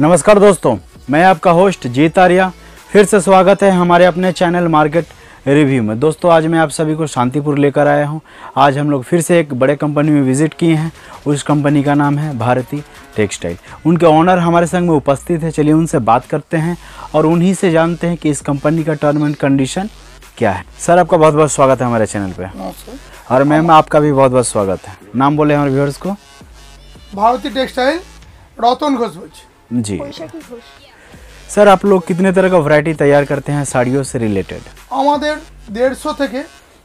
नमस्कार दोस्तों, मैं आपका होस्ट जीत आर्या। फिर से स्वागत है हमारे अपने चैनल मार्केट रिव्यू में। दोस्तों आज मैं आप सभी को शांतिपुर लेकर आया हूं। आज हम लोग फिर से एक बड़े कंपनी में विज़िट किए हैं। उस कंपनी का नाम है भारती टेक्सटाइल। उनके ओनर हमारे संग में उपस्थित है। चलिए उनसे बात करते हैं और उन्हीं से जानते हैं कि इस कंपनी का टर्म एंड कंडीशन क्या है। सर आपका बहुत बहुत स्वागत है हमारे चैनल पे। और मैम आपका भी बहुत बहुत स्वागत है। नाम बोले हमारे व्यूअर्स को। भारती टेक्सटाइल, रतन घोष जी। सर आप लोग कितने तरह का वैरायटी तैयार करते हैं साड़ियों से रिलेटेड? আমাদের 150 থেকে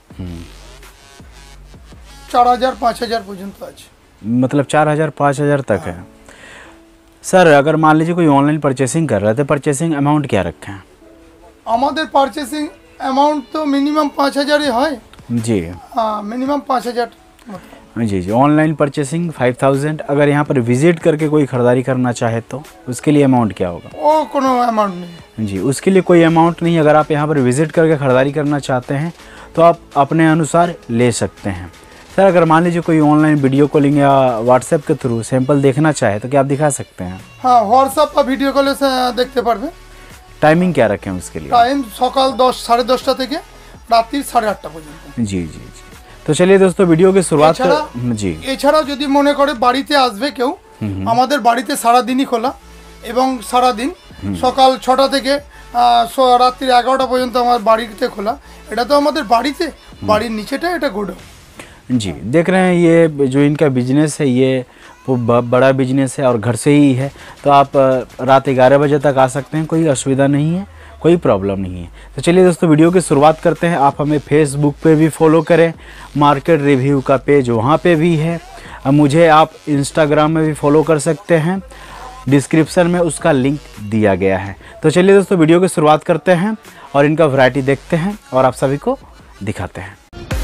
4000 5000 পর্যন্ত আছে। मतलब 4000 5000 तक है। सर अगर मान लीजिए कोई ऑनलाइन परचेसिंग कर रहा है तो परचेसिंग अमाउंट क्या रखें? আমাদের পারচেসিং অ্যামাউন্ট তো মিনিমাম 5000 ही है जी। हाँ, मिनिमम 5000 जी जी। Online purchasing 5000। अगर यहाँ पर विजिट करके कोई ख़रीदारी करना चाहे तो उसके लिए अमाउंट क्या होगा? वो कोनो अमाउंट नहीं जी, उसके लिए कोई अमाउंट नहीं। अगर आप यहाँ पर विजिट करके ख़रीदारी करना चाहते हैं तो आप अपने अनुसार ले सकते हैं। सर अगर मान लीजिए कोई ऑनलाइन वीडियो कॉलिंग या व्हाट्सएप के थ्रू सैंपल देखना चाहे तो क्या आप दिखा सकते हैं? हाँ, व्हाट्सएप पर वीडियो कॉल से देखते पारबेन। टाइमिंग क्या रखें उसके लिए? टाइम सकाल 10 साढ़े 10টা থেকে রাত্রি 8:30 পর্যন্ত। जी जी जी। तो चलिए दोस्तों वीडियो की शुरुआत जी। এছাড়াও যদি মনে করে বাড়িতে আসবে কেউ, আমাদের বাড়িতে সারা দিনই খোলা এবং সারা দিন সকাল 6টা থেকে রাত্রি 11টা পর্যন্ত আমার বাড়িতে খোলা। এটা তো আমাদের বাড়িতে, বাড়ির নিচেটা এটা গোডাউন। जी देख रहे हैं ये जो इनका बिजनेस है ये वो बड़ा बिजनेस है और घर से ही है। तो आप रात 11 बजे तक आ सकते हैं, कोई असुविधा नहीं है, कोई प्रॉब्लम नहीं है। तो चलिए दोस्तों वीडियो की शुरुआत करते हैं। आप हमें फेसबुक पे भी फॉलो करें, मार्केट रिव्यू का पेज वहाँ पे भी है। मुझे आप इंस्टाग्राम में भी फॉलो कर सकते हैं, डिस्क्रिप्शन में उसका लिंक दिया गया है। तो चलिए दोस्तों वीडियो की शुरुआत करते हैं और इनका वैरायटी देखते हैं और आप सभी को दिखाते हैं।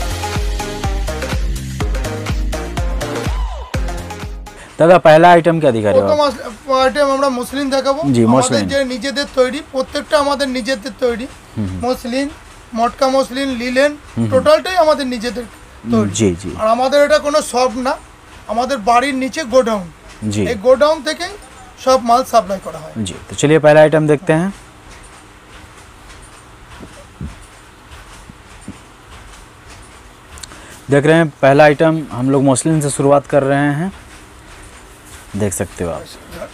दादा पहला आइटम क्या दिखा रहे हो? প্রথম আইটেম আমরা মসলিন দেখাবো। জি, আমাদের মসলিন। যে নিজেদের তৈরি, প্রত্যেকটা আমাদের নিজেদের তৈরি। মসলিন, মটকা মসলিন, লিলেন, টোটালটাই আমাদের নিজেদের তৈরি। जी जी আর আমাদের এটা কোনো শপ না, আমাদের বাড়ির নিচে গোডাউন। जी এই গোডাউন থেকে সব মাল সাপ্লাই করা হয়। जी। तो चलिए पहला आइटम देखते हैं। देख रहे हैं पहला आइटम हम लोग मसलिन से शुरुआत कर रहे हैं। देख सकते हो आप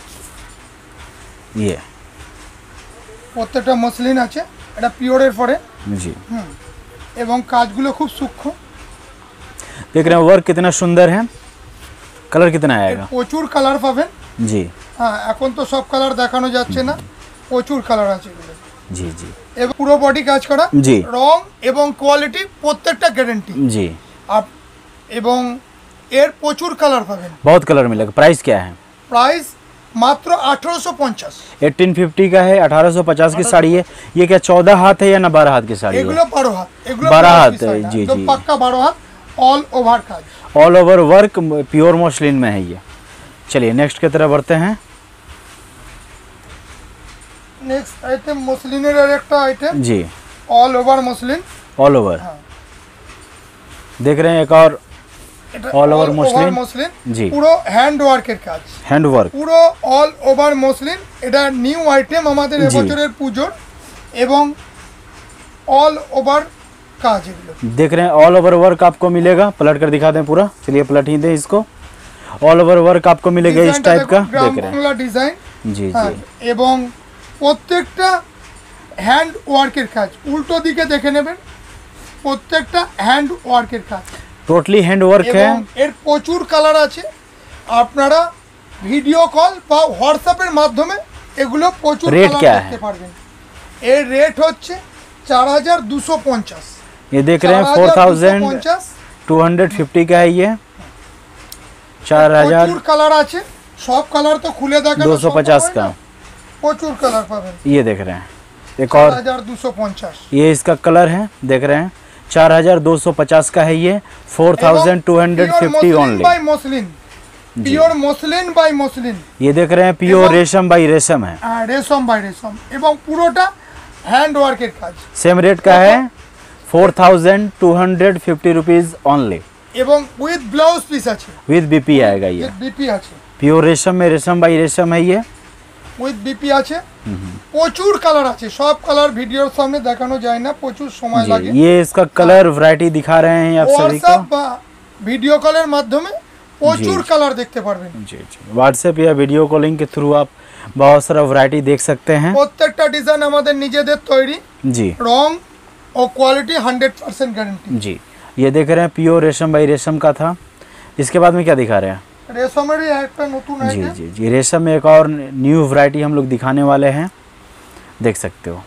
ये প্রত্যেকটা মসলিন আছে, এটা পিওরের পরে जी। এবং কাজগুলো খুব সূক্ষ্ম। देख रहे हैं वर्क कितना सुंदर है। कलर कितना आएगा? প্রচুর কালার পাবেন। जी হ্যাঁ, এখন তো সব কালার দেখানো যাচ্ছে না, প্রচুর কালার আছে এগুলো। जी जी এবং পুরো বডি কাজ করা, জি। রং এবং কোয়ালিটি প্রত্যেকটা গ্যারান্টি। जी। आप এবং এর প্রচুর কালার পাবেন। बहुत कलर मिलेगा। प्राइस क्या है? প্রাইস মাত্র 1850। 1850 का है। 1850 की साड़ी है। ये क्या 14 हाथ है या ना 12 हाथ की साड़ी है? এগুলো 12 হাত, এগুলো 12 হাত piece হয় है। না, जी একদম जी। পাক্কা 12 হাত, অল ওভার কাজ। All over work pure muslin में है ये। चलिए नेक्स्ट की तरफ बढ़ते हैं। নেক্সট আইটেম মসলিনের আরেকটা আইটেম। जी all over muslin. All over. हाँ। देख रहे हैं एक और এটা All over all muslin. Muslin. জি। পুরো হ্যান্ড ওয়ার্কের কাজ, हैंड वर्क। পুরো অল ওভার মসলিন। এটা নিউ আইটেম আমাদের জি। এবছরের পুজোর এবং অল ওভার কাজ এগুলো। देख रहे हैं ऑल ओवर वर्क आपको मिलेगा। पलट कर दिखा दें पूरा। चलिए पलट ही दें इसको। ऑल ओवर वर्क आपको मिलेगा इस ডিজাইনটা टाइप का। দেখুন, গ্রাম देख रहे বাংলা ডিজাইন। हैं जी হ্যাঁ, जी এবং প্রত্যেকটা হ্যান্ড ওয়ার্কের কাজ। উল্টো দিকে দেখে নেবেন, প্রত্যেকটা হ্যান্ড ওয়ার্কের কাজ टोटली हैंड वर्क है। এবং এর প্রচুর কালার আছে। আপনারা ভিডিও কল বা হোয়াটসঅ্যাপের মাধ্যমে এগুলো প্রচুর রেট কালার क्या দেখতে है? পারবেন। এর রেট হচ্ছে 4250। ये देख रहे हैं 4250। 4250 का है ये। 4000 প্রচুর কালার আছে, সব কালার তো খুলে দেখানো 250 का। প্রচুর কালার পাবেন। ये देख रहे हैं एक और 4250। ये इसका कलर है। देख रहे हैं 4250 का है ये। 4250 only. By muslin, pure muslin by muslin. ये देख रहे हैं प्योर रेशम बाई रेशम है। রেশম বাই রেশম এবং পুরোটা হ্যান্ড ওয়ার্কের কাজ। सेम रेट का है 4250 रुपीज ओनली। এবং উইথ ব্লাউজ পিস আছে, विद बीपी आएगा ये। বিপি আছে। प्योर रेशम में रेशम बाई रेशम है ये। উইথ বিপি আছে, প্রচুর কালার আছে, সব কালার ভিডিওর সামনে দেখানো যায় না, প্রচুর সময় লাগে। ये इसका कलर वैरायटी दिखा रहे हैं आप सभी को। হোয়াটসঅ্যাপ বা ভিডিও কলের মাধ্যমে প্রচুর কালার দেখতে পারবেন। जी जी, व्हाट्सएप या वीडियो कॉलिंग के थ्रू आप बहुत सारा वैरायटी देख सकते हैं। প্রত্যেকটা ডিজাইন আমাদের নিজেদের তৈরি, जी রং ও কোয়ালিটি 100% গ্যারান্টি। जी, ये देख रहे हैं प्योर रेशम बाई रेशम का था। इसके बाद में क्या दिखा रहे हैं? রেশমেরই একটা নতুন जी আইটেম। जी जी, रेशम में एक और न्यू वैरायटी हम लोग दिखाने वाले हैं, देख सकते हो।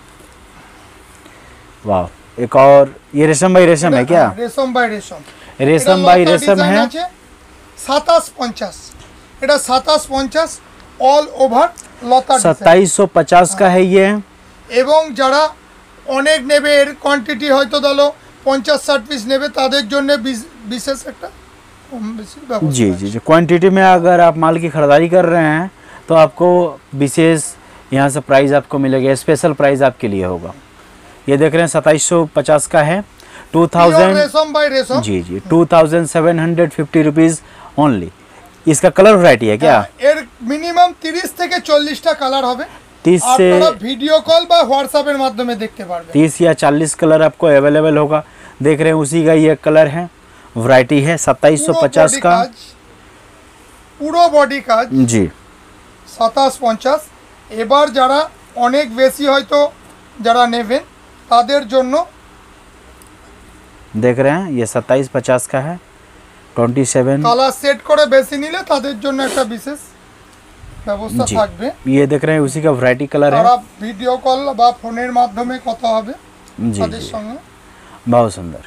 वाह, एक और ये रेशम बाई रेशम है क्या? রেশম বাই রেশম, रेशम बाई रेशम है। 2750, এটা 2750 অল ওভার লতা ডিজাইন। 2750 का है ये। এবং যারা অনেক নেবে, এর কোয়ান্টিটি হয়তো ধরো 50-60 পিস নেবে, তাদের জন্য বিশেষ একটা কম বেশি ব্যবস্থা जी আছে। जी जी, क्वांटिटी में अगर आप माल की खरीदारी कर रहे हैं तो आपको विशेष यहाँ से प्राइस आपको मिलेगा, स्पेशल प्राइस आपके लिए होगा। ये देख रहे हैं 2750 का है, পিওর 2000। রেশম বাই রেশম। जी जी, 2750 रुपीज़ ओनली। इसका कलर वैरायटी है क्या? এর মিনিমাম 30 থেকে 40টা কালার হবে। 30 से আপনারা ভিডিও কল বা হোয়াটসঅ্যাপের মাধ্যমে দেখতে পারবেন। 30 या 40 कलर आपको अवेलेबल होगा। देख रहे हैं उसी का ये कलर है, वैरायटी है 2750 का। পুরো বডি কাজ जी 2750। এবার যারা অনেক বেশি হয়তো যারা নেবেন তাদের জন্য देख रहे हैं ये 2750 का है, 27। কালার সেট করে বেশি নিলে তাদের জন্য একটা বিশেষ ব্যবস্থা जी, থাকবে। ये देख रहे हैं उसी का वैरायटी कलर है। তারা ভিডিও কল বা ফোনের মাধ্যমে কথা হবে जी তাদের जी, সঙ্গে। बहुत सुंदर,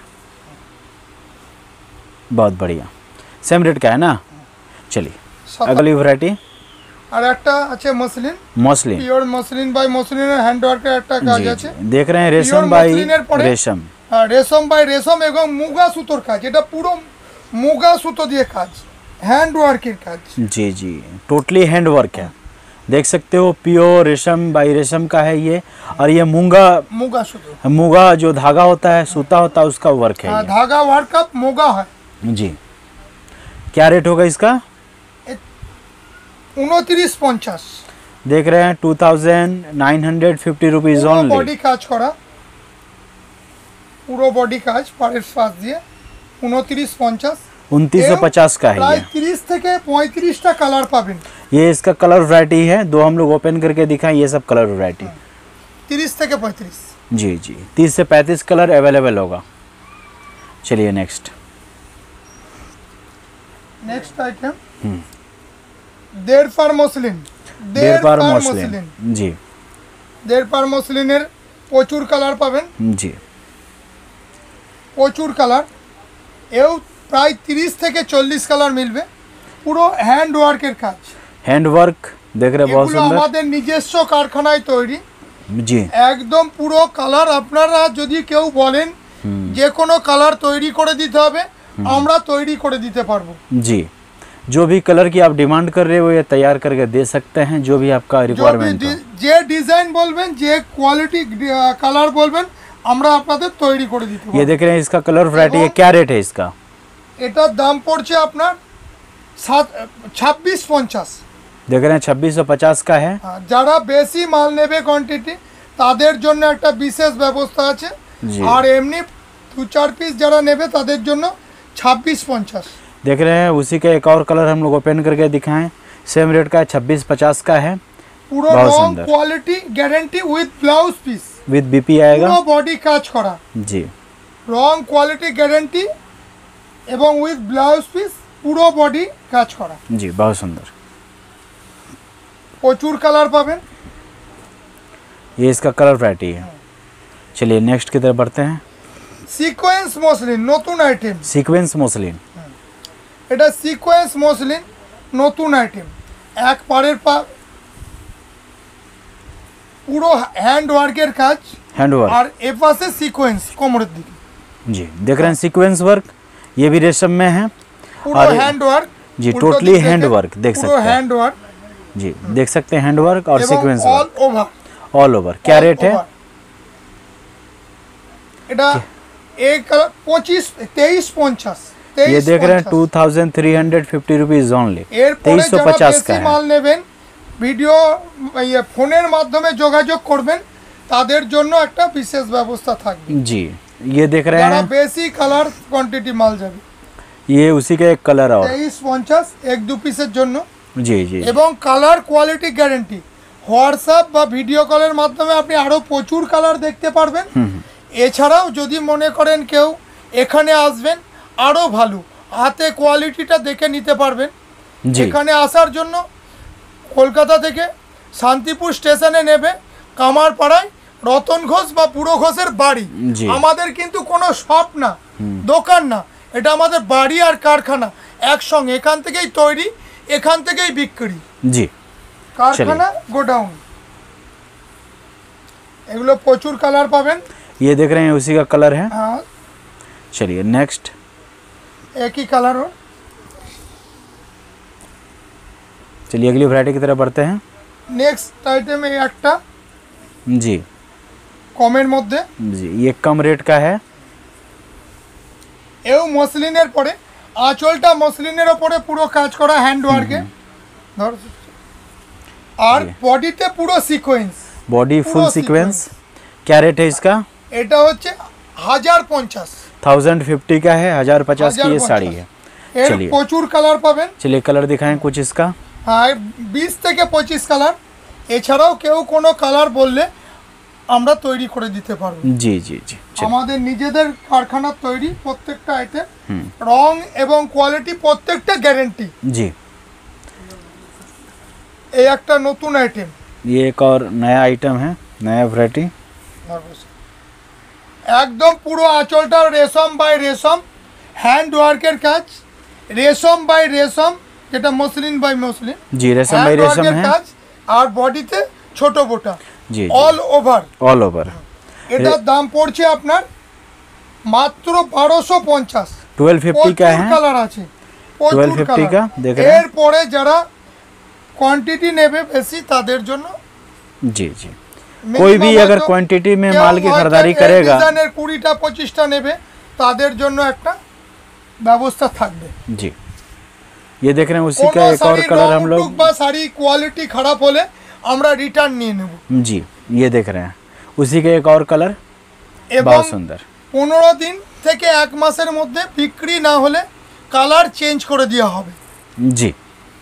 बहुत बढ़िया। सेम रेट का है ना? चलिए अगली वैरायटी আর একটা আছে muslin, muslin. Pure muslin by মসলিনের হ্যান্ড ওয়ার্কের একটা কাজ जी আছে। जी, देख रहे हैं रेशम Pure बाई मसलिনের পরে रेशम। রেশম বাই রেশম এবং মুগা সুতোর কাজ, এটা পুরো মুগা সুতো দিয়ে কাজ, হ্যান্ড ওয়ার্কের কাজ। जी जी, टोटली हैंड वर्क है, देख सकते हो। प्योर रेशम बाई रेशम का है ये। और ये মুগা সুতো, मूंगा जो धागा होता है, सूता होता है, उसका वर्क है ধাগা ওয়ার্ক আপ মুগা হয়। ये। जी, क्या रेट होगा इसका? 2950। देख रहे हैं 2950 रुपीज़ পুরো ओनली। বডি কাজ করা, পুরো বডি কাজ পাড়ের পাশ দিয়ে 2950। 2950 का है প্রায় ये। 30 থেকে 35টা কালার পাবেন। ये इसका कलर वैरायटी है, दो हम लोग ओपन करके दिखाएं। ये सब कलर वैरायटी 30 থেকে 35। जी जी, 30 से 35 कलर अवेलेबल होगा। चलिए नेक्स्ट নেক্সট আইটেম দেড় পার মসলিন। देर पार मसलिन। जी দেড় পার মসলিনের প্রচুর কালার পাবেন, जी, প্রচুর কালার। এও প্রায় 30 থেকে 40 কালার মিলবে, পুরো হ্যান্ড ওয়ার্কের কাজ। हैंड वर्क देख रहे हैं, बहुत এগুলো सुंदर। আমাদের নিজস্ব কারখানায় তৈরি, जी একদম পুরো কালার। আপনারা যদি কেউ বলেন যে কোনো কালার তৈরি করে দিতে হবে, আমরা তৈরি করে দিতে পারবো। जी, जो भी कलर की आप डिमांड कर रहे हो ये तैयार करके दे सकते हैं, जो भी आपका रिक्वायरमेंट हो। যে ডিজাইন বলবেন, যে কোয়ালিটি কালার বলবেন, আমরা আপনাদের তৈরি করে দিতে ये পারবো। देख रहे हैं इसका कलर वैरायटी है, क्या रेट है इसका? এটার দাম পড়ছে আপনার 2650। देख रहे हैं 2650 का है। যারা বেশি মাল নেবে কোয়ান্টিটি, তাদের জন্য একটা বিশেষ ব্যবস্থা আছে। जी, আর এমনি 2-4 পিস যারা নেবে তাদের জন্য 2650। देख रहे हैं उसी का एक और कलर हम लोग ओपन करके दिखाएं। सेम रेट का 2650 का है, পুরো बहुत রং सुंदर। Quality guarantee with blouse piece, with BP आएगा। পুরো বডি কাজ করা, जी রং কোয়ালিটি গ্যারান্টি এবং উইথ ব্লাউজ পিস, পুরো বডি কাজ করা। जी, बहुत सुंदर। প্রচুর কালার পাবেন। ये इसका कलर वैरायटी है। चलिए नेक्स्ट की तरफ बढ़ते हैं। সিকোয়েন্স মসলিন নতুন আইটেম। Sequence muslin. এটা সিকোয়েন্স মসলিন নতুন আইটেম। এক পাড়ের পুরো হ্যান্ড ওয়ার্কের কাজ, हैंड वर्क। আর এ পাশে সিকোয়েন্স কোমরের দিকে, जी, देख रहे हैं सीक्वेंस वर्क, ये भी रेशम में है। পুরো और হ্যান্ড ওয়ার্ক। जी, टोटली हैंड वर्क देख পুরো सकते हैं। হ্যান্ড ওয়ার্ক जी, देख सकते हैं हैंड वर्क और এবং sequence all work over. All over. क्या रेट है? এটা एक 25-2350। ये देख रहे हैं 2350 रुपीज ओनली। এরপরে যারা 2350 का বেশি है। মাল নেবেন ভিডিও ফোনের মাধ্যমে যোগাযোগ করবেন তাদের জন্য একটা বিশেষ ব্যবস্থা থাকবে। जी ये देख रहे যারা हैं, বেশি কালার কোয়ান্টিটি মাল যাবে ये उसी का एक कलर और 2350 এক দু পিসের জন্য। जी जी এবং কালার কোয়ালিটি গ্যারেন্টি। হোয়াটসঅ্যাপ বা ভিডিও কলের মাধ্যমে আপনি আরও প্রচুর কালার দেখতে পারবেন। এছাড়াও যদি মনে করেন কেউ এখানে আসবেন আরও ভালো হাতে কোয়ালিটিটা দেখে নিতে পারবেন। जी এখানে আসার জন্য কলকাতা থেকে শান্তিপুর স্টেশনে নেবে, কামারপাড়ায় রতন ঘোষ বা পুরো ঘোষের বাড়ি। জি। আমাদের কিন্তু কোনো শপ না, দোকান না, এটা আমাদের বাড়ি আর কারখানা একসঙ্গে। এখান থেকেই তৈরি, এখান থেকেই বিক্রি, जी কারখানা গোডাউন। এগুলো প্রচুর কালার পাবেন। ये देख रहे हैं उसी का कलर है। হ্যাঁ, चलिए नेक्स्ट, একই কালারও। चलिए अगली वैरायटी की तरफ बढ़ते हैं। নেক্সট আইটেম এই একটা जी কমের মধ্যে, जी ये कम रेट का है। এও মসলিনের পরে, আঁচলটা মসলিনের ওপরে পুরো কাজ করা হ্যান্ড ওয়ার্কে, আর বডিতে পুরো সিকোয়েন্স, बॉडी फुल पूरा सीक्वेंस। क्या रेट है इसका? এটা হচ্ছে 1050। 1050 का है, 1050 की ये साड़ी है। এর चलिए প্রচুর কালার পাবেন। चलिए कलर दिखाएं कुछ इसका। হ্যাঁ, 20 থেকে 25 কালার। এছাড়াও কেউ কোনো কালার বললে আমরা তৈরি করে দিতে পারবো। जी जी जी चलिए। আমাদের নিজেদের কারখানার তৈরি প্রত্যেকটা আইটেম, রং এবং কোয়ালিটি প্রত্যেকটা গ্যারেন্টি। जी এই একটা নতুন আইটেম, ये एक और नया आइटम है, नया वैरायटी। একদম পুরো আঁচলটা রেশম বাই রেশম, হ্যান্ড ওয়ার্কের কাজ, রেশম বাই রেশম, যেটা মসলিন বাই মসলিন, जी रेशम बाई হ্যান্ড रेशम ওয়ার্কের है। কাজ, আর বডিতে ছোট বোটা, जी অল ওভার। All over. এটার দাম পড়ছে আপনার মাত্র 1250। 1250 का है। কালার আছে, প্রচুর 1250 কালার। का देख रहे हैं। এরপরে যারা কোয়ান্টিটি নেবে বেশি তাদের জন্য जी जी कोई भी minimum अगर হয়তো क्वांटिटी में কেউ माल की হয়তো खरीदारी এই करेगा, ডিজাইনের 20টা 25টা নেবে, তাদের জন্য একটা ব্যবস্থা থাকবে। जी ये देख रहे हैं उसी का কোনো एक और শাড়ির कलर রং हम উঠুক लोग। বা শাড়ি কোয়ালিটি খারাপ হলে আমরা রিটার্ন নিয়ে নেব। जी ये देख रहे हैं उसी का एक और कलर, এবং बहुत सुंदर। 15 দিন থেকে 1 মাসের মধ্যে বিক্রি না হলে কালার চেঞ্জ করে দেওয়া হবে। जी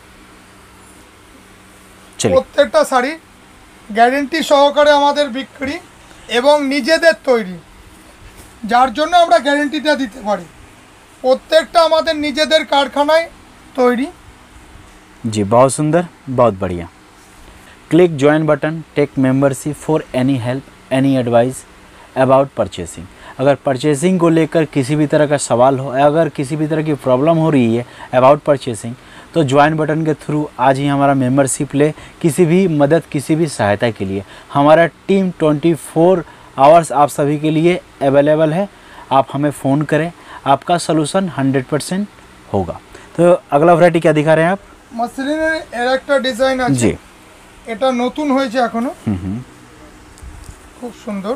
चलिए প্রত্যেকটা শাড়ি গ্যারেন্টি সহকারে আমাদের বিক্রি এবং নিজেদের তৈরি, যার জন্য আমরা গ্যারেন্টিটা দিতে পারি। প্রত্যেকটা আমাদের নিজেদের কারখানায় তৈরি। जी बहुत सुंदर, बहुत बढ़िया। Click join button, take membership for any help, any advice about purchasing. अगर परचेसिंग को लेकर किसी भी तरह का सवाल हो, अगर किसी भी तरह की प्रॉब्लम हो रही है अबाउट परचेसिंग, तो ज्वाइन बटन के थ्रू आज ही हमारा मेंबरशिप ले। किसी भी मदद, किसी भी सहायता के लिए हमारा टीम 24 आवर्स आप सभी के लिए अवेलेबल है। आप हमें फ़ोन करें, आपका सलूशन 100% होगा। तो अगला वैरायटी क्या दिखा रहे हैं आप? মসলিনের এর একটা ডিজাইন আছে, जी এটা নতুন হয়েছে এখনো, খুব সুন্দর।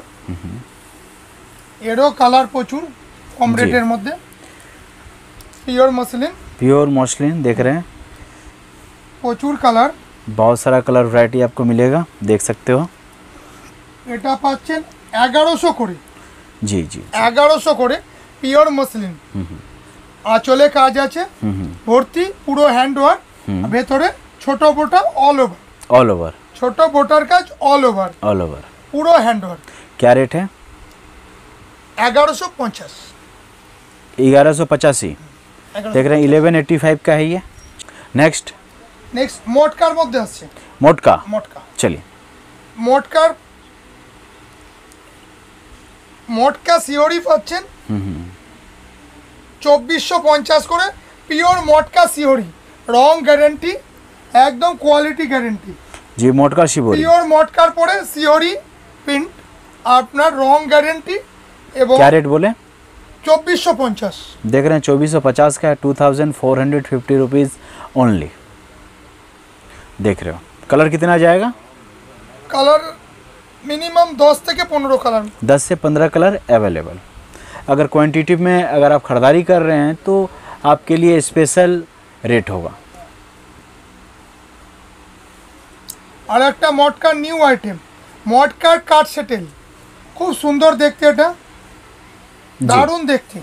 এরও কালার প্রচুর, কম জি। রেটের মধ্যে, পিওর মসলিন, प्योर मसलिन देख रहे हैं, প্রচুর কালার। बहुत सारा कलर वैरायटी आपको मिलेगा, देख सकते हो। এটা পাচ্ছেন 1100 করে, जी जी 1100 করে পিওর মসলিন। আঁচলে কাজ আছে ভর্তি, পুরো হ্যান্ড ওয়ার্ক, ভেতরে ছোট বোটা অল ওভার, ऑल ओवर, ছোট বোটার কাজ অল ওভার, ऑल ओवर। পুরো হ্যান্ড ওয়ার্ক। क्या रेट है? 1150। 1185 देख रहे हैं। 1185 का है ये। नेक्स्ट নেক্সট মোটকার মধ্যে আসছে, मोटका। মোটকা। चलिए মোটকার, মোটকা সিওরি পাচ্ছেন 2450 করে, পিওর মোটকা সিওরি, রং গ্যারেন্টি, একদম কোয়ালিটি গ্যারেন্টি। जी मोटका शिवोरी। পিওর মটকার পরে সিওরি প্রিন্ট, আপনার রং গ্যারেন্টি। এবং क्या रेट बोले? 2450। देख रहे हैं 2450 का है, 2450 रुपीज़ ओनली। देख रहे हो कलर कितना जाएगा? কালার মিনিমাম 10 থেকে 15 কালার। 10 से 15 कलर अवेलेबल। अगर क्वांटिटी में अगर आप ख़रीदारी कर रहे हैं तो आपके लिए स्पेशल रेट होगा। আর একটা মটকার নিউ আইটেম, মটকার কাট সেটেল, খুব সুন্দর দেখতে, এটা দারুণ দেখতে।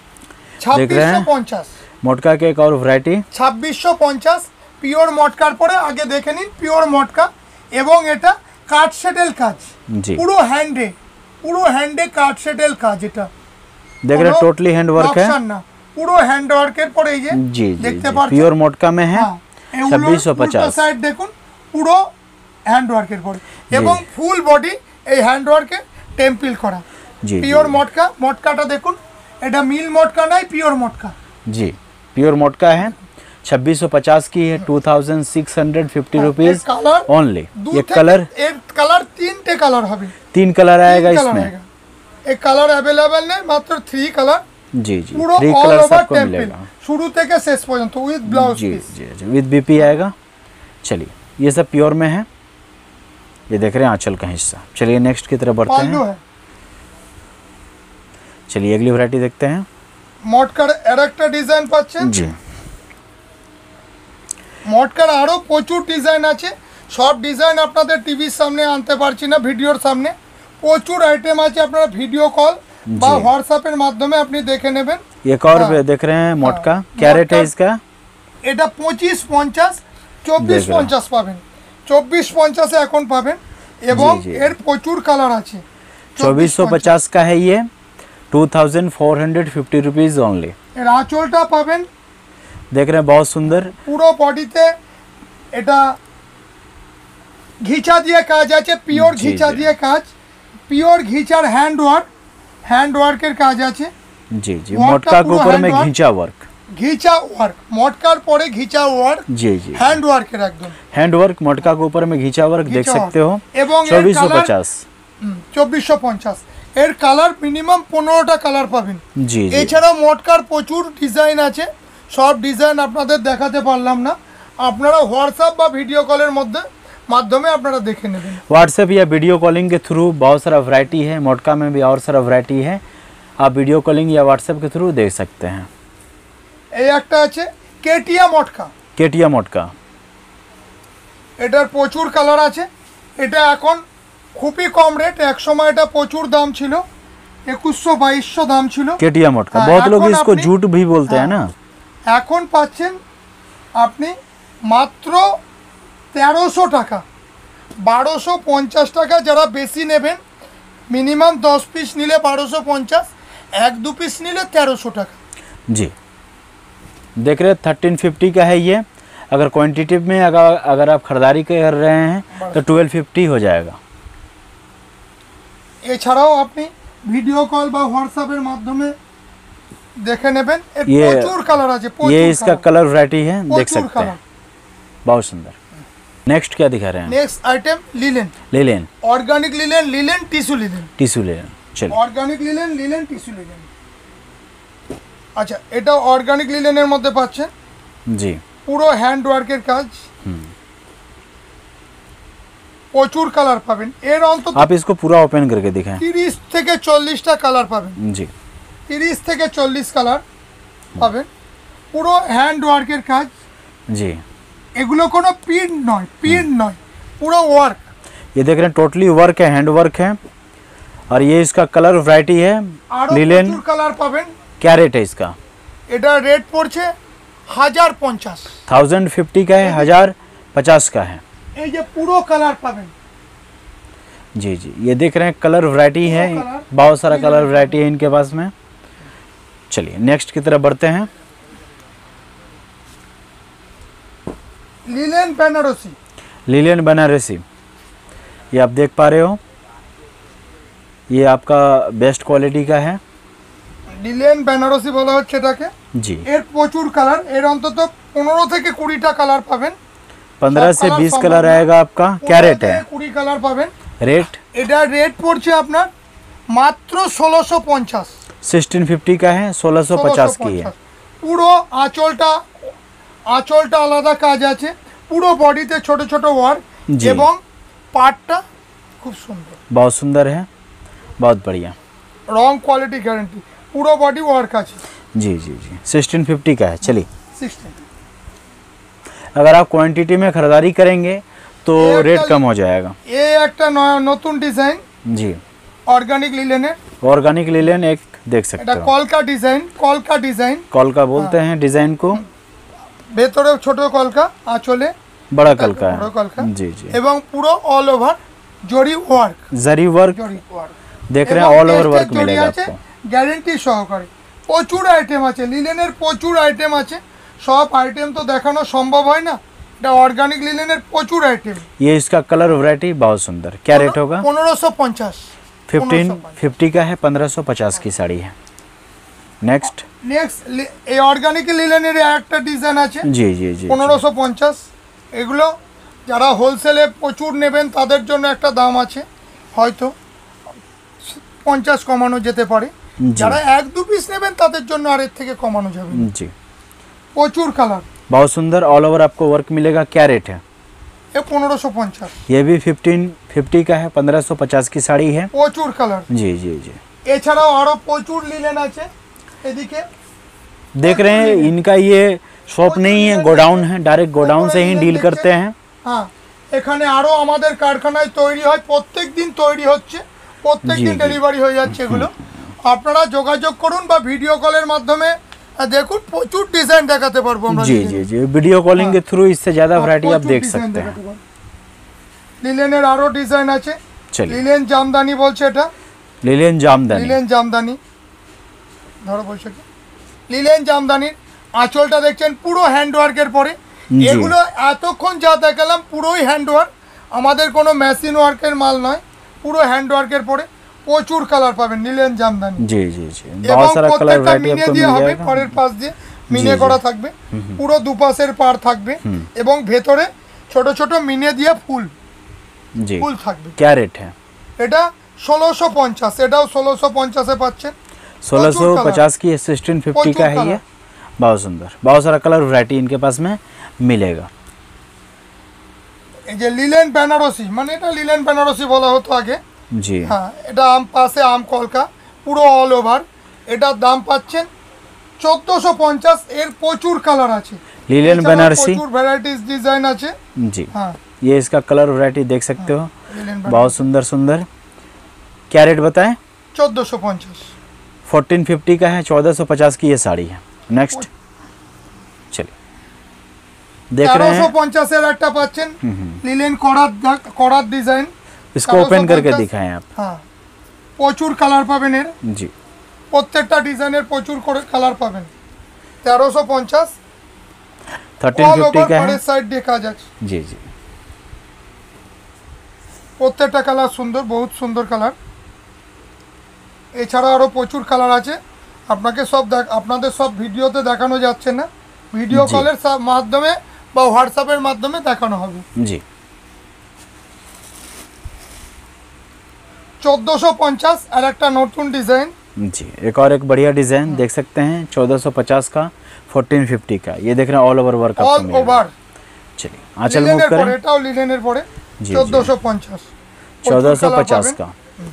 2650 मोटका के एक और वैरायटी 2650 পিওর মটকার পরে আগে দেখে নিন পিওর মটকা, এবং এটা কাট সেটেল কাজ, जी পুরো হ্যান্ডে কাট সেটেল কাজ। এটা देख रहे हैं टोटली हैंड वर्क है, না পুরো হ্যান্ড ওয়ার্কের পরে এই যে जी দেখতে পাচ্ছেন प्योर मोटका में है। 2650 সাইড দেখুন পুরো হ্যান্ড ওয়ার্কের পরে, এবং ফুল বডি এই হ্যান্ড ওয়ার্কে টেম্পল করা जी পিওর মটকা। মটকাটা দেখুন, এটা মিল মটকা নাই, পিওর মটকা। जी प्योर मोटका है, 2650 की है, 2650 रुपीज ओनली। ये कलर এর কালার তিনটে কালার হবে, 3 कलर आएगा इसमें। एक कलर अवेलेबल नहीं, मात्र 3 कलर। जी जी पूरा 3 ऑल कलर ओवर सबको टेम्पल मिलेगा, शुरू থেকে শেষ পর্যন্ত विद ब्लाउज जी पीस। जी जी विद बीपी आएगा। चलिए ये सब प्योर में है, ये देख रहे हैं आंचल का हिस्सा। चलिए नेक्स्ट की तरफ बढ़ते पाल्लू हैं। है। चलिए अगली वैरायटी देखते हैं। মটকার আরেকটা ডিজাইন পাচ্ছেন। जी মটকার আরো প্রচুর ডিজাইন আছে, সব ডিজাইন আপনাদের টিভির সামনে আনতে পারছি না, ভিডিওর সামনে প্রচুর আইটেম আছে, আপনারা ভিডিও কল বা হোয়াটসঅ্যাপের মাধ্যমে আপনি দেখে নেবেন। एक और देख रहे हैं मोटका, क्या रेट है इसका? এটা 2550 2450 পাবেন, 2450 এখন পাবেন, এবং জি, জি। এর প্রচুর কালার আছে। 2450 का है ये, 2450 रुपीज ओनली। এর আঁচলটা পাবেন देख रहे हैं बहुत सुंदर, পুরো বডিতে এটা ঘিচা দিয়ে কাজ আছে, পিওর জি, ঘিচা জি। দিয়ে কাজ, পিওর ঘিচার হ্যান্ড ওয়ার্কের কাজ আছে। जी जी मोटका मोटका के पूरा ऊपर में हैंड वर्क। घिंचा वर्क, ঘিচা ওয়ার্ক, মটকার পরে ঘিচা ওয়ার্ক, जी जी হ্যান্ড ওয়ার্কের একদম हैंड वर्क, मोटका के ऊपर में घिंचा वर्क देख घिचा सकते हो। এবং এর 2450 2450 এর কালার মিনিমাম 15টা কালার পাবেন। जी जी এছাড়া মটকার প্রচুর ডিজাইন আছে, সব ডিজাইন আপনাদের দেখাতে পারলাম না, আপনারা হোয়াটসঅ্যাপ বা ভিডিও কলের মাধ্যমে আপনারা দেখে নেবেন। व्हाट्सएप या वीडियो कॉलिंग के थ्रू बहुत सारा वैरायटी है, मोटका में भी और सारा वैरायटी है, आप वीडियो कॉलिंग या व्हाट्सएप के थ्रू देख सकते हैं। এই একটা আছে কেটিয়া মটকা, केटिया मोटका, এটার প্রচুর কালার আছে। এটা এখন খুবই কম রেট, এক সময় এটা প্রচুর দাম ছিল, 2100-2200 দাম ছিল। केटिया मोटका हाँ, बहुत लोग এখন इसको আপনি- झूठ भी बोलते हैं ना। এখন পাচ্ছেন আপনি মাত্র 1300 টাকা, 1250 টাকা। যারা বেশি নেবেন, মিনিমাম 10 পিস নিলে 1250, 1-2 পিস নিলে 1300 টাকা। जी देख रहे हैं 1350 का है ये, अगर क्वांटिटी में अगर आप खरीदारी कर रहे हैं तो 1250 हो जाएगा। এছাড়াও আপনি ভিডিও কল বা হোয়াটসঅ্যাপের মাধ্যমে দেখে নেবেন। এর ये প্রচুর কালার আছে, ये প্রচুর इसका কালার, कलर वैरायटी है, देख প্রচুর सकते কালার। हैं, बहुत सुंदर। नेक्स्ट क्या दिखा रहे हैं? Next item linen, linen, organic linen, tissue linen, tissue linen. चलिए অর্গানিক লিলেন, টিস্যু লিলেন। আচ্ছা, এটা অর্গানিক লিলেনের মধ্যে পাচ্ছেন जी পুরো হ্যান্ড ওয়ার্কের কাজ, প্রচুর কালার পাবেন। এর অন্তত आप इसको पूरा ओपन करके दिखाएं। 30 থেকে 40টা কালার পাবেন, जी 30 থেকে 40 কালার পাবেন, পুরো হ্যান্ড ওয়ার্কের কাজ। जी এগুলো কোনো প্রিন্ট নয়, পুরো ওয়ার্ক। ये देख रहे हैं टोटली वर्क है, हैंड वर्क है, और ये इसका कलर वैरायटी है। আরো लिलेन প্রচুর কালার পাবেন। क्या रेट है इसका? এটা রেট পড়ছে 1050। 1050 का है, 1050 का है। এই যে পুরো কালার পাবেন। जी जी ये देख रहे हैं कलर वैरायटी है, कलर, बहुत सारा कलर वैरायटी है इनके पास में। चलिए नेक्स्ट की तरफ बढ़ते हैं। লিলেন বেনারসি, लिलियन बनारसी, ये आप देख पा रहे हो, ये आपका बेस्ट क्वालिटी का है। লিলেন বেনারসি বলা হচ্ছে এটাকে। जी এর প্রচুর কালার, এর অন্তত 15 থেকে 20টা কালার পাবেন। 15 से 20 कलर आएगा आपका। क्या रेट है? 20 কালার পাবেন। रेट এটা রেট পড়ছে আপনার মাত্র 1650। 1650 का है, 1650 की है। পুরো আঁচলটা আলাদা কাজ আছে, পুরো বডিতে ছোট ছোট ওয়ার্ক, জি। এবং পাটটা খুব সুন্দর, बहुत सुंदर है, बहुत बढ़िया। রং কোয়ালিটি গ্যারান্টি, পুরো বডি ওয়ার্ক আছে। जी जी जी 1650 का है। चलिए 16 अगर आप क्वांटिटी में खरीदारी करेंगे तो रेट कम हो जाएगा। ये একটা নতুন ডিজাইন जी অর্গানিক লিলেনের, ऑर्गेनिक लिलेन एक देख सकते এটা हो। কলকা ডিজাইন कॉलका बोलते हैं डिजाइन को। ভেতরে ছোট কলকা, আঁচলে बड़ा कलका বড় কলকা, है जी जी। এবং পুরো all over zari work, zari work देख रहे हैं, ऑल ओवर वर्क मिलेगा आपको। গ্যারেন্টি সহকারে প্রচুর আইটেম আছে, লিলেনের প্রচুর আইটেম আছে। সব আইটেম তো দেখানো সম্ভব হয় না, এটা অর্গানিক লিলেনের প্রচুর আইটেম। ये इसका कलर वैरायटी बहुत सुंदर। क्या रेट होगा? 1550 1550 का है, 1550 की साड़ी है। नेक्स्ट এই অর্গানিক লিলেনের একটা ডিজাইন আছে जी जी जी 1550। এগুলো যারা হোলসেলে প্রচুর নেবেন তাদের জন্য একটা দাম আছে, হয়তো 50 কমানো যেতে পারে। যারা 1-2 পিস নেবেন তাদের জন্য আর এর থেকে কমানো যাবে না। जी প্রচুর কালার, बहुत सुंदर ऑल ओवर आपको वर्क मिलेगा। क्या रेट है? এ 1550। ये भी 1550 का है, 1550 की साड़ी है। প্রচুর কালার। जी जी जी এছাড়াও আরো প্রচুর লিলেন আছে। এদিকে देख रहे हैं, इनका ये शॉप नहीं है, गोडाउन है, डायरेक्ट गोडाउन से ही डील करते हैं। হ্যাঁ, এখানে আরো আমাদের কারখানায় তৈরি হয়, প্রত্যেকদিন তৈরি হচ্ছে, প্রত্যেকদিন ডেলিভারি হয়ে যাচ্ছে এগুলো। আপনারা যোগাযোগ করুন বা ভিডিও কলের মাধ্যমে দেখুন, প্রচুর ডিজাইন দেখাতে পারবো আমরা। जी जी जी वीडियो कॉलिंग के थ्रू इससे ज्यादा वैरायटी आप देख सकते हैं। লিলেনের আরো ডিজাইন আছে। चलिए লিলেন জামদানি বলছে এটা, लिलेन जामदानी। লিলেন জামদানি ধরো বলছে কি, লিলেন জামদানির আঁচলটা দেখছেন পুরো হ্যান্ডওয়ার্কের পরে। এগুলো এতক্ষণ যা দেখালাম পুরোই হ্যান্ডওয়ার্ক, আমাদের কোনো মেশিন ওয়ার্কের মাল নয়, পুরো হ্যান্ডওয়ার্কের পরে। প্রচুর কালার পাবেন লিলেন জামদানি। जी जी जी बहुत सारा कलर वैरायटी आपको मिल হবে, जाएगा। পরের পাশ দিয়ে মিনে করা থাকবে, পুরো দুপাশের পার থাকবে এবং ভেতরে ছোট ছোট মিনে দিয়ে ফুল जी ফুল থাকবে। क्या रेट है? এটা 1650, এটাও 1650 এ পাচ্ছেন। 1650 की 1650 का है ये। बहुत सुंदर, बहुत सारा कलर वैरायटी इनके पास में मिलेगा। এই যে লিলেন বেনারসি, মানে এটা লিলেন বেনারসি বলা হতো আগে। जी হ্যাঁ, এটা আম পাশে আম কলকা, পুরো অল ওভার। এটার দাম পাচ্ছেন 1450। এর প্রচুর কালার আছে, लिलेन बनारसी। প্রচুর ভ্যারাইটিস ডিজাইন আছে। जी হ্যাঁ, ये इसका कलर वैरायटी देख सकते हो, লিলেন बहुत सुंदर सुंदर। क्या रेट बताएं? 1450। 1450 का है, 1450 की ये साड़ी है। नेक्स्ट चलिए देख रहे हैं, 1350 এর একটা পাচ্ছেন লিলেন করাত ডিজাইন। इसको ओपन करके दिखाएं आप। হ্যাঁ, প্রচুর কালার পাবেন এর, जी প্রত্যেকটা ডিজাইনের প্রচুর করে কালার পাবেন। 1350 1350 का है। পরের সাইড দিয়ে কাজ আছে। जी जी প্রত্যেকটা কালার সুন্দর, বহুত সুন্দর কালার। এছাড়া আরো প্রচুর কালার আছে, আপনাকে সব আপনাদের সব ভিডিওতে দেখানো যাচ্ছে না, ভিডিও কলের মাধ্যমে বা হোয়াটসঅ্যাপের মাধ্যমে দেখানো হবে। जी 1450 আর একটা নতুন ডিজাইন। जी एक और एक बढ़िया डिजाइन देख सकते हैं, 1450 का, 1450 का। ये देख रहे हैं ऑल ओवर वर्क आपको অল मिलेगा। ওভার चलिए आंचल मूव লিলেনের পরে, करें। এটাও লিলেনের পরে जी, 1450। 1450 का,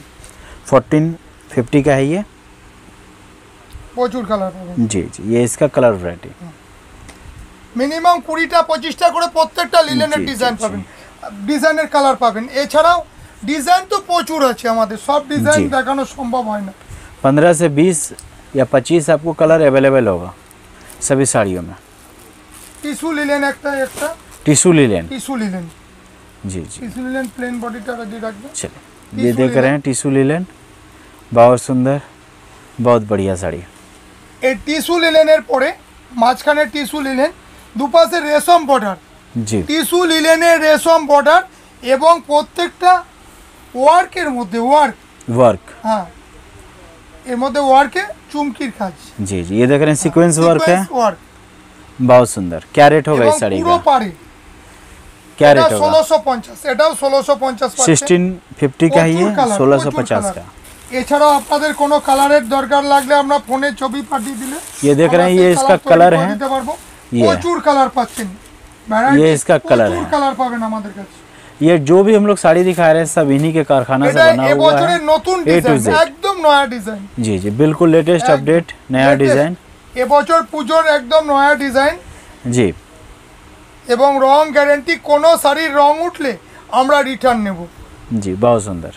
1450 का है ये। প্রচুর কালার পাবেন। जी जी ये इसका कलर वैरायटी। মিনিমাম 20টা 25টা করে প্রত্যেকটা লিলেনের জি, ডিজাইন জি, পাবেন, ডিজাইনের কালার পাবেন। এছাড়াও ডিজাইন তো প্রচুর আছে, আমাদের সব ডিজাইন জি। দেখানো সম্ভব হয় না। 15 से 20 या 25 आपको कलर अवेलेबल होगा सभी साड़ियों में। টিস্যু লিলেন একটা टिश्यू लिलेन। টিস্যু লিলেন, जी जी টিস্যু লিলেন প্লেন বডিটা রেডি রাখবেন। चलिए ये टिश्यू देख रहे हैं टिश्यू लिलेन, बहुत सुंदर, बहुत बढ़िया साड़ी। এই টিস্যু লিলেনের পরে মাঝখানে টিস্যু লিলেন, দুপাশে রেশম বর্ডার। जी টিস্যু লিলেনের রেশম বর্ডার এবং প্রত্যেকটা ওয়ার্কের মধ্যে ওয়ার্ক। वर्क। হ্যাঁ, এর মধ্যে ওয়ার্কে চুমকির কাজ। जी जी ये देख रहे हैं सीक्वेंस वर्क है, ওয়ার্ক बहुत सुंदर। क्या रेट होगा এবং इस साड़ी পুরো का? পারে। क्या এটা रेट होगा? 1650, এটাও 1650 পাচ্ছেন। 1650 का है ये, প্রচুর কালার, 1650 প্রচুর का। কালার। এছাড়াও আপনাদের কোনো কালারের দরকার লাগলে আমরা ফোনে ছবি পাঠিয়ে দিলে ये देख रहे हैं, ये इसका कलर है, দিতে পারবো। ये। প্রচুর কালার পাচ্ছেন, ये इसका कलर है। কালার পাবেন আমাদের কাছে। ये जो भी हम लोग साड़ी दिखा रहे हैं सब इन्हीं के कारखाना से এটা बना हुआ এবছরের है। নতুন A to ডিজাইন, Z। একদম নয়া ডিজাইন। जी जी बिल्कुल लेटेस्ट एकदम अपडेट, नया latest। डिजाइन। এবছর পুজোর একদম নয়া ডিজাইন। जी এবং রং গ্যারান্টি, কোনো শাড়ির রং উঠলে আমরা রিটার্ন নেব। जी बहुत सुंदर,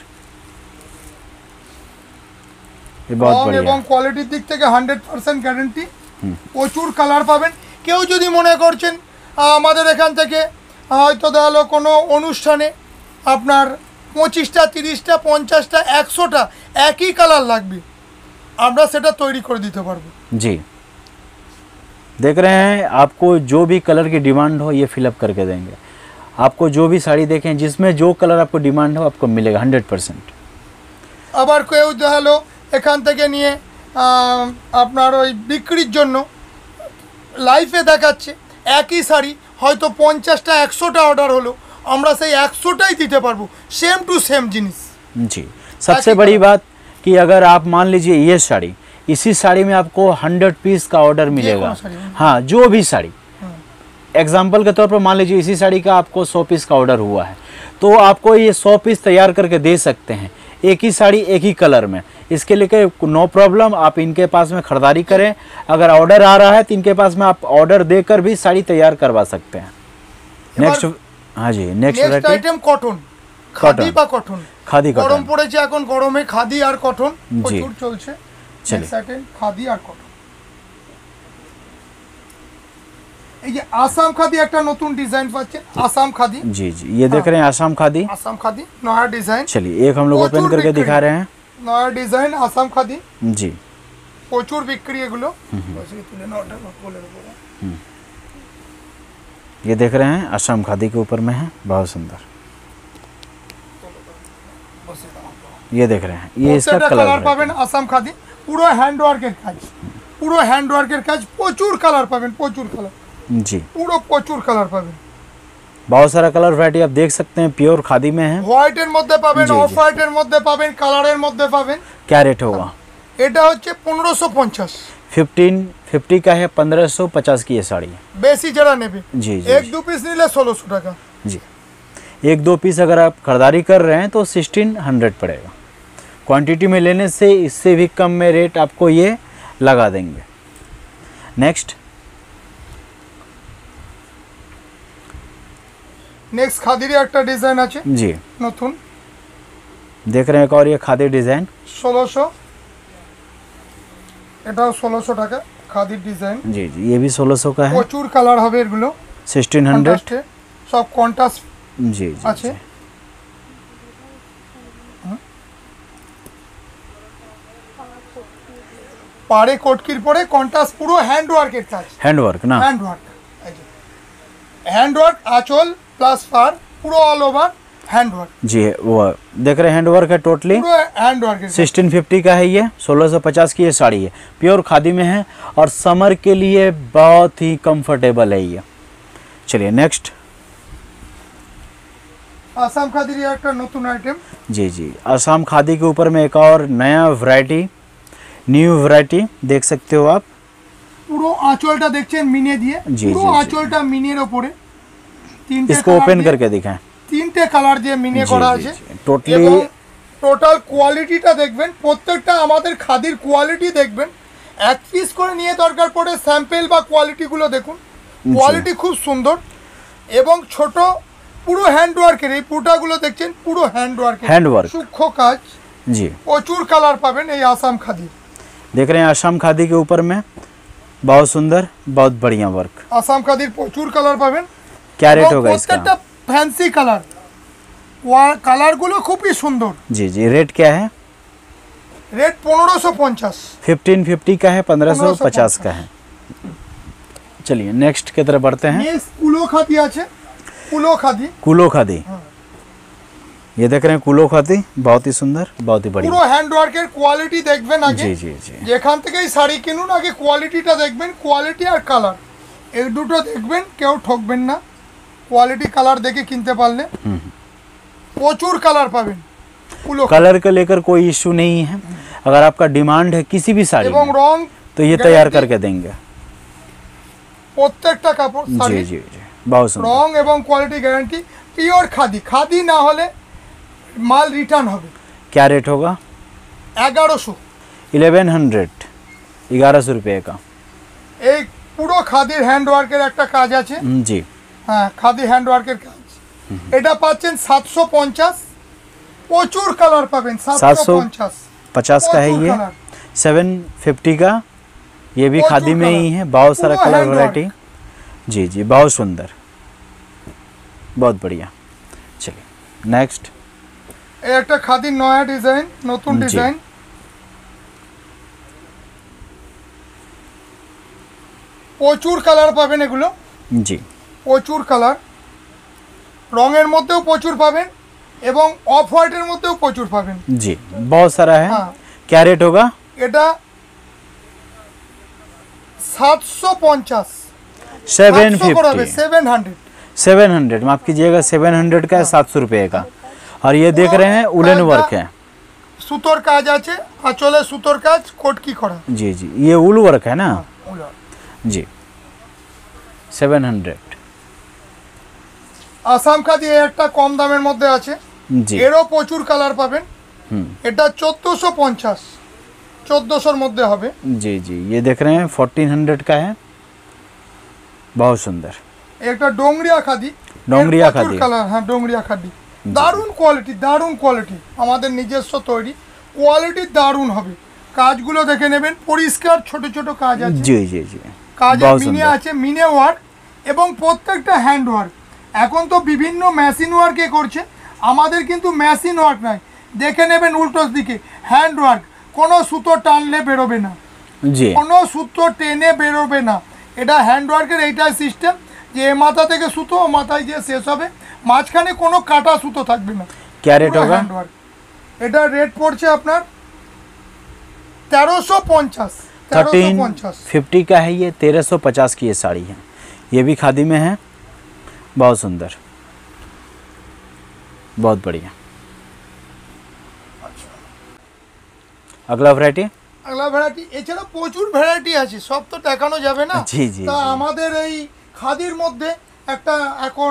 ये बहुत রং बढ़िया এবং কোয়ালিটির দিক থেকে 100% গ্যারান্টি। প্রচুর কালার পাবেন। কেউ যদি মনে করছেন আমাদের এখান থেকে হয়তো দেখালো কোনো অনুষ্ঠানে আপনার 25টা 30টা 50টা 100টা একই কালার লাগবে, আমরা সেটা তৈরি করে দিতে পারবো। जी देख रहे हैं, आपको जो भी कलर की डिमांड हो ये फिलअप करके देंगे। आपको जो भी साड़ी देखें जिसमें जो कलर आपको डिमांड हो आपको मिलेगा 100%। আবার কেউ দেখালো এখান থেকে নিয়ে আপনার ওই বিক্রির জন্য লাইফে দেখাচ্ছে একই শাড়ি, হয়তো 50টা 100টা অর্ডার হলো, আমরা সেই 100টাই দিতে পারবো, সেম টু সেম জিনিস। जी सबसे बड़ी बात कि अगर आप मान लीजिए ये साड़ी, इसी साड़ी में आपको 100 पीस का ऑर्डर मिलेगा। साड़ी। हाँ, जो भी साड़ी, एग्जाम्पल के तौर पर मान लीजिए इसी साड़ी का आपको 100 पीस का ऑर्डर हुआ है, तो आपको ये 100 पीस तैयार करके दे सकते हैं, एक ही साड़ी एक ही कलर में। इसके लिए नो प्रॉब्लम, आप इनके पास में खरीदारी करें। अगर ऑर्डर आ रहा है तो इनके पास में आप ऑर्डर देकर भी साड़ी तैयार करवा सकते हैं। नेक्स्ट, हाँ जी, next next item cotton, khadi বা কটন। खादी গরম कॉटन। পড়েছে এখন, গরমে খাদি আর কটন জি। প্রচুর চলছে। চলে। নেক্সট আইটেম খাদি আর কটন। এই যে আসাম খাদি একটা নতুন ডিজাইন পাচ্ছেন, আসাম খাদি। जी जी ये देख रहे हैं आसाम खादी। আসাম খাদি নয়া ডিজাইন। चलिए एक हम लोग प्रचुर ओपन करके बिक्री। दिखा रहे हैं। নয়া ডিজাইন আসাম খাদি, जी প্রচুর বিক্রি এগুলো। তুলে নাও, ওটা কোলের উপরে। ये देख रहे हैं आसाम खादी के ऊपर में है, बहुत सुंदर। ये देख रहे हैं, ये इसका প্রত্যেকটা कलर কালার পাবেন আসাম খাদি, পুরো হ্যান্ড ওয়ার্কের কাজ, পুরো হ্যান্ড ওয়ার্কের কাজ, প্রচুর কালার পাবেন, প্রচুর কালার, जी পুরো প্রচুর কালার পাবেন। बहुत सारा कलर वैरायटी आप देख सकते हैं, प्योर खादी में है। হোয়াইটের মধ্যে পাবেন, জি, জি। অফ হোয়াইটের মধ্যে পাবেন, কালারের মধ্যে পাবেন। क्या रेट होगा? এটা হচ্ছে 1550। 1550 का है, 1550 की ये साड़ी है। বেশি যারা নেবে जी जी এক দু পিস নিলে 1600 টাকা। जी एक दो पीस अगर आप खरीदारी कर रहे हैं तो 1600 पड़ेगा। क्वांटिटी में लेने से इससे भी कम में रेट आपको ये लगा देंगे। नेक्स्ट, নেক্সট খাদিরই একটা ডিজাইন আছে जी নতুন, देख रहे हैं एक और ये खादी डिज़ाइन। 1600, এটাও 1600 টাকা খাদির ডিজাইন। जी जी ये भी 1600 का है। প্রচুর কালার হবে এগুলো, 1600। কন্ট্রাস্টে সব কন্ট্রাস্ট जी जी আছে। পাড়ে কটকির পরে কন্ট্রাস্ট, পুরো হ্যান্ড ওয়ার্কের কাজ, हैंडवर्क ना। হ্যান্ড ওয়ার্ক, হ্যান্ড ওয়ার্ক আঁচল প্লাস পার, পুরো অল ওভার হ্যান্ড ওয়ার্ক, जी वो देख रहे हैं हैंडवर्क है टोटली। পুরো হ্যান্ড ওয়ার্কের। 1650 का है, ये 1650 की ये साड़ी है, प्योर खादी में है और समर के लिए बहुत ही कंफर्टेबल है ये। चलिए नेक्स्ट, আসাম খাদির একটা নতুন আইটেম। जी जी आसाम खादी के ऊपर में एक और नया वैरायटी, न्यू वैरायटी देख सकते हो आप। পুরো আঁচলটা দেখছেন মিনে দিয়ে, জি, পুরো জি, জি। আঁচলটা মিনের ওপরে, তিনটে इसको কালার ओपन দিয়ে- करके दिखाएं। তিনটে কালার দিয়ে মিনে জি, করা জি, আছে। জি। Totally- এবং টোটাল কোয়ালিটিটা দেখবেন, প্রত্যেকটা আমাদের খাদির কোয়ালিটি দেখবেন, এক পিস করে নিয়ে দরকার পড়ে স্যাম্পল বা কোয়ালিটিগুলো দেখুন, কোয়ালিটি খুব সুন্দর এবং ছোট, পুরো হ্যান্ড ওয়ার্কের। এই পুটাগুলো দেখছেন পুরো হ্যান্ড ওয়ার্কের, Handwork। সূক্ষ্ম কাজ, जी প্রচুর কালার পাবেন এই আসাম খাদি। देख रहे हैं आसाम खादी के ऊपर में बहुत सुंदर, बहुत बढ़िया वर्क। আসাম খাদির প্রচুর কালার পাবেন। क्या रेट এবং होगा इसका? প্রত্যেকটা ফ্যান্সি কালার, কালারগুলো খুবই সুন্দর। जी जी रेट क्या है? রেট 1550। 1550 का है, 1550 का है। चलिए नेक्स्ट की तरफ बढ़ते हैं। নেক্সট কুলো খাদি আছে, কুলো খাদি, कुलो खादी, ये देख रहे हैं कुलो खादी, बहुत ही सुंदर, बहुत ही পুরো बढ़िया। হ্যান্ড ওয়ার্কের কোয়ালিটি দেখবেন আগে। जी जी जी যেখান থেকেই শাড়ি কিনুন আগে কোয়ালিটিটা দেখবেন, কোয়ালিটি আর কালার এই দুটো দেখবেন, কেউ ঠকবেন না। কোয়ালিটি কালার দেখে কিনতে পারলে প্রচুর কালার পাবেন। কুলো कलर को लेकर कोई इश्यू नहीं है। अगर आपका डिमांड है किसी भी साड़ी এবং में, রং तो ये तैयार guarantee, करके देंगे। প্রত্যেকটা কাপড় जी শাড়ি जी जी बहुत सुंदर। রং এবং quality guarantee, pure khadi. Khadi না হলে মাল রিটার্ন হবে। क्या रेट होगा? 1100। 1100, 1100 रुपये का। এই পুরো খাদির হ্যান্ড ওয়ার্কের একটা কাজ আছে। जी হ্যাঁ খাদি হ্যান্ডওয়ার্কের কাজ। এটা পাচ্ছেন 750, প্রচুর কালার পাবেন। 750 का है ये, 750 का ये भी खादी में ही है, बहुत सारा कलर वैरायटी। जी जी बहुत सुंदर, बहुत बढ़िया। चलिए नेक्स्ट, এই একটা খাদির নয়া ডিজাইন, নতুন ডিজাইন। প্রচুর কালার পাবেন এগুলো। जी প্রচুর কালার, রঙের মধ্যেও প্রচুর পাবেন এবং অফ হোয়াইটের মধ্যেও প্রচুর পাবেন। जी बहुत सारा है। हाँ। क्या रेट होगा? এটা 750, 750, 700। 700 माफ कीजिएगा, 700 का है, 700 रुपये का। और ये देख रहे हैं उलन वर्क है। সুতোর কাজ আছে, আঁচলে সুতোর কাজ, কোটকি করা। जी जी ये उल वर्क है ना। जी 700। আসাম খাদি একটা কম দামের মধ্যে আছে, जी এরও প্রচুর কালার পাবেন। এটা 1450, 1400 মধ্যে হবে। जी जी ये देख रहे हैं 1400 का है, बहुत सुंदर। একটা ডোংরিয়া খাদি, ডোংরিয়া প্রচুর খাদি। কালার, হ্যাঁ ডোংরিয়া খাদি। দারুণ কোয়ালিটি, দারুণ কোয়ালিটি, আমাদের নিজস্ব তৈরি, কোয়ালিটি দারুণ হবে। কাজগুলো দেখে নেবেন, পরিষ্কার ছোট ছোট কাজ আছে। जी जी जी কাজে बहुत মিনে सुंदर। আছে, মিনে ওয়ার্ক এবং প্রত্যেকটা হ্যান্ড ওয়ার্ক। এখন তো বিভিন্ন মেশিন ওয়ার্কে করছে, আমাদের কিন্তু মেশিন ওয়ার্ক নয়। দেখে নেবেন উল্টোর দিকে হ্যান্ড ওয়ার্ক, কোনো সুতো টানলে বেরোবে না, जी কোনো সুতো টেনে বেরোবে না। এটা হ্যান্ড ওয়ার্কের এইটাই সিস্টেম যে এ মাথা থেকে সুতো ও মাথায় গিয়ে শেষ হবে, মাঝখানে কোনো কাটা সুতো থাকবে না। क्या रेट होगा? Hand work. এটা রেট পড়ছে আপনার 1350, 1350। 1350 का है ये, 1350 की ये साड़ी है। ये भी खादी में है, बहुत सुंदर, बहुत बढ़िया। अगला वैरायटी। আগলা ভ্যারাইটি, এছাড়া প্রচুর ভ্যারাইটি আছে, সব তো দেখানো যাবে না। জি, জি, তা জি। আমাদের এই খাদির মধ্যে একটা এখন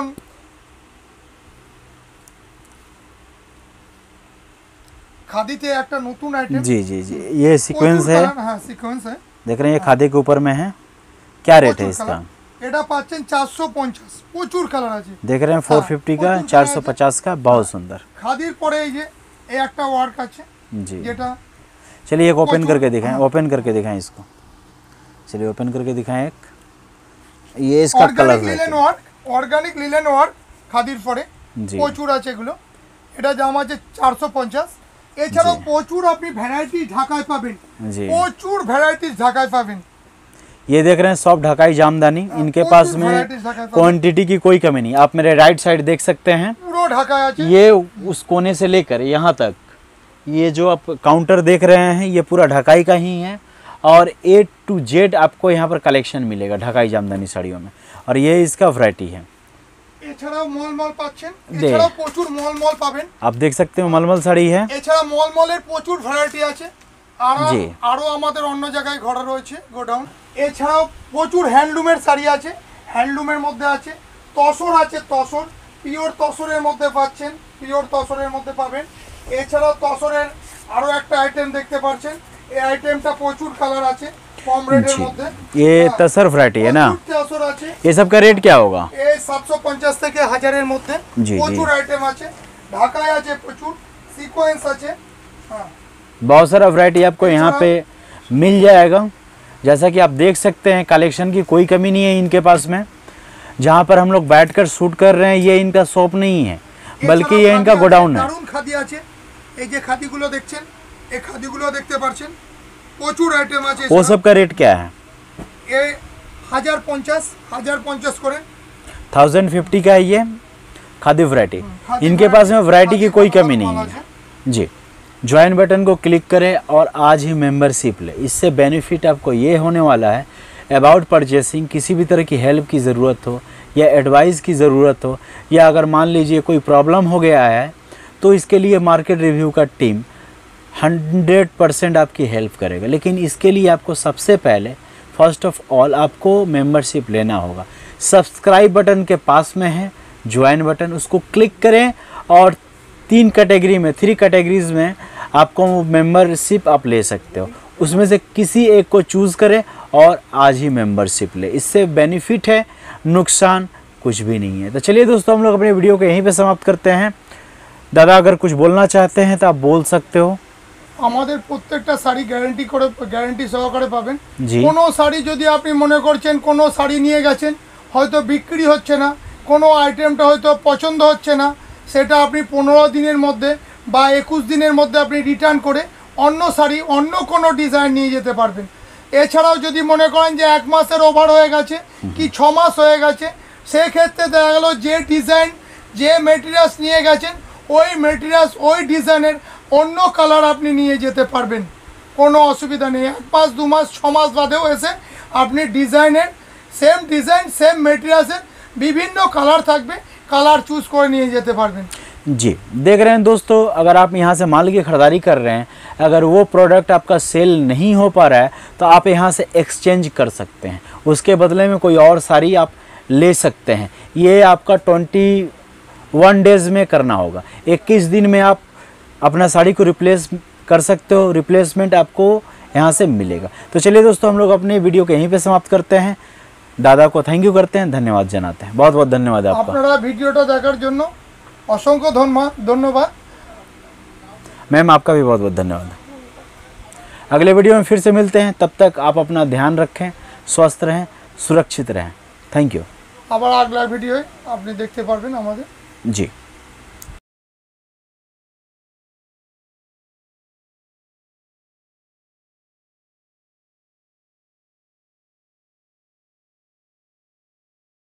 খাদিতে একটা নতুন আইটেম। जी जी जी ये सीक्वेंस है, হ্যাঁ সিকোয়েন্স है। देख रहे हैं ये खादी के ऊपर में है। क्या रेट है इसका? এটা পাচ্ছেন 450, প্রচুর কালার আছে। देख रहे हैं 450 का, 450 का, बहुत सुंदर। খাদির পরে এই যে এই একটা ওয়ার্ক আছে जी যেটা चलिए एक ओपन बहुत करके सुंदर। दिखाएं, हाँ। ओपन करके दिखाएं इसको। चलिए ओपन करके दिखाएं एक, ये इसका colour organic linen work, organic linen work খাদির পরে জি। প্রচুর আছে এগুলো। এটা দাম আছে 450। এছাড়াও জি। প্রচুর আপনি ভ্যারাইটি ঢাকায় পাবেন, जी প্রচুর ভ্যারাইটি ঢাকায় পাবেন। ये देख रहे हैं सॉफ्ट ढकाई जामदानी, इनके बहुत पास सी में varieties ढकाई पाओगे। क्वांटिटी की कोई कमी नहीं। आप मेरे राइट साइड देख सकते हैं, পুরো ঢাকায় আছে। ये उस कोने से लेकर यहाँ तक, ये जो आप काउंटर देख रहे हैं ये पूरा ढकाई का ही है। और A to Z आपको यहाँ पर कलेक्शन मिलेगा ढकाई जामदानी साड़ियों में, और ये इसका वैरायटी है। এছাড়াও মলমল পাচ্ছেন, দে। এছাড়াও প্রচুর মলমল পাবেন। आप देख सकते हो मलमल साड़ी है। এছাড়া মলমলের প্রচুর ভ্যারাইটি আছে। আর জি। আরো আমাদের অন্য জায়গায় ঘোরা রয়েছে গোডাউন। এছাড়াও প্রচুর হ্যান্ডলুমের শাড়ি আছে, হ্যান্ডলুমের মধ্যে আছে তসর, আছে তসর, পিওর তসরের মধ্যে পাচ্ছেন, পিওর তসরের মধ্যে পাবেন। এছাড়াও তসরের আরো একটা আইটেম দেখতে পাচ্ছেন, এই আইটেমটা প্রচুর কালার আছে কম রেটের जी মধ্যে। ये तसर वैरायटी है ना। প্রচুর তসর আছে। ये सब का रेट क्या होगा? এই 750 থেকে 1000 মধ্যে জি, প্রচুর জি। আইটেম আছে। ঢাকায় আছে প্রচুর, সিকোয়েন্স আছে। হ্যাঁ बहुत सारा वैरायटी आपको यहाँ पे मिल जाएगा। जैसा कि आप देख सकते हैं कलेक्शन की कोई कमी नहीं है इनके पास में। जहाँ पर हम लोग बैठकर शूट कर रहे हैं ये इनका शॉप नहीं है, बल्कि ये इनका गोडाउन है। দারুণ খাদি আছে, এই যে খাদিগুলো দেখছেন, এই খাদিগুলো দেখতে পাচ্ছেন, প্রচুর আইটেম আছে। वो सब का रेट क्या है? এই 1050 করে। 1050 का है ये खादी वैरायटी। खादी इनके पास में वैरायटी की खादी कोई का कमी नहीं माल है। जी ज्वाइन बटन को क्लिक करें और आज ही मेंबरशिप लें। इससे बेनिफिट आपको ये होने वाला है, अबाउट परचेसिंग किसी भी तरह की हेल्प की ज़रूरत हो या एडवाइस की ज़रूरत हो, या अगर मान लीजिए कोई प्रॉब्लम हो गया है तो इसके लिए मार्केट रिव्यू का टीम 100% आपकी हेल्प करेगा। लेकिन इसके लिए आपको सबसे पहले फर्स्ट ऑफ ऑल आपको मेंबरशिप लेना होगा। सब्सक्राइब बटन के पास में है ज्वाइन बटन, उसको क्लिक करें और 3 कैटेगरी में 3 कैटेगरीज में आपको मेंबरशिप आप ले सकते हो। उसमें से किसी एक को चूज़ करें और आज ही मेंबरशिप ले। इससे बेनिफिट है, नुकसान कुछ भी नहीं है। तो चलिए दोस्तों, हम लोग अपने वीडियो को यहीं पे समाप्त करते हैं। दादा अगर कुछ बोलना चाहते हैं तो आप बोल सकते हो। আমাদের প্রত্যেকটা শাড়ি গ্যারান্টি সহকারে পাবেন। জি। কোনো শাড়ি যদি আপনি মনে করছেন কোনো শাড়ি নিয়ে গেছেন হয়তো বিক্রি হচ্ছে না, কোনো আইটেমটা হয়তো পছন্দ হচ্ছে না, সেটা আপনি 15 দিনের মধ্যে বা 21 দিনের মধ্যে আপনি রিটার্ন করে অন্য শাড়ি অন্য কোনো ডিজাইন নিয়ে যেতে পারবেন। এছাড়াও যদি মনে করেন যে 1 মাসের ওভার হয়ে গেছে কি 6 মাস হয়ে গেছে, সেক্ষেত্রে দেখা গেল যে ডিজাইন যে মেটেরিয়ালস নিয়ে গেছেন ওই মেটেরিয়ালস ওই ডিজাইনের অন্য কালার আপনি নিয়ে যেতে পারবেন, কোনো অসুবিধা নেই। 1 মাস 2 মাস 6 মাস বাদেও এসে আপনি ডিজাইনের সেম ডিজাइन सेम मेटेरियल्स विभिन्न कलर থাকবে, कलर चूज করে নিয়ে যেতে পারবেন। जी, देख रहे हैं दोस्तों, अगर आप यहाँ से माल की खरीदारी कर रहे हैं, अगर वो प्रोडक्ट आपका सेल नहीं हो पा रहा है तो आप यहाँ से एक्सचेंज कर सकते हैं, उसके बदले में कोई और साड़ी आप ले सकते हैं। ये आपका 21 डेज़ में करना होगा, 21 दिन में आप अपना साड़ी को रिप्लेस कर सकते हो, रिप्लेसमेंट आपको यहाँ से मिलेगा। तो चलिए दोस्तों, हम लोग अपने वीडियो को यहीं पे समाप्त करते हैं। दादा को थैंक यू करते हैं, धन्यवाद जनाते हैं। बहुत बहुत धन्यवाद आपका। আপনারা ভিডিওটা দেখার জন্য অসংখ্য ধন্যবাদ। मैम आपका भी बहुत बहुत धन्यवाद। अगले वीडियो में फिर से मिलते हैं, तब तक आप अपना ध्यान रखें, स्वस्थ रहें, सुरक्षित रहें। Thank you. আবার আগলা ভিডিওয় আপনি দেখতে পারবেন আমাদের। जी।